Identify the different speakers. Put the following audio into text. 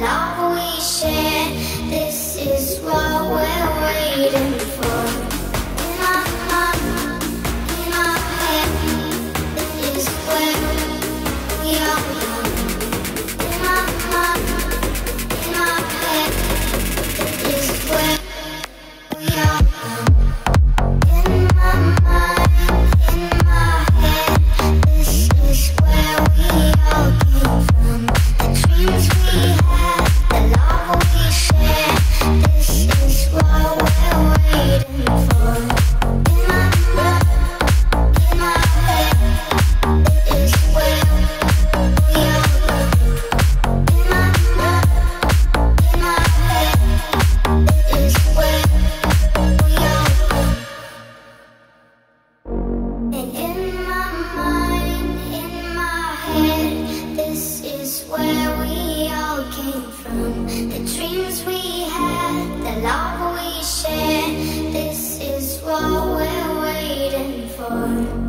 Speaker 1: love we share. This is what we're waiting for. In our heart, in our head, this is where we are young. In our heart, in our head, this is where we are young. In my mind, in my head, this is where we all came from. The dreams we had, the love we share. This is what we're waiting for. In my blood, in my head, this is where we all came. In my blood, in my head, this is where we all came. And in my mind, in my head, this is where we all came from. The dreams we had, the love we share. This is what we're waiting for.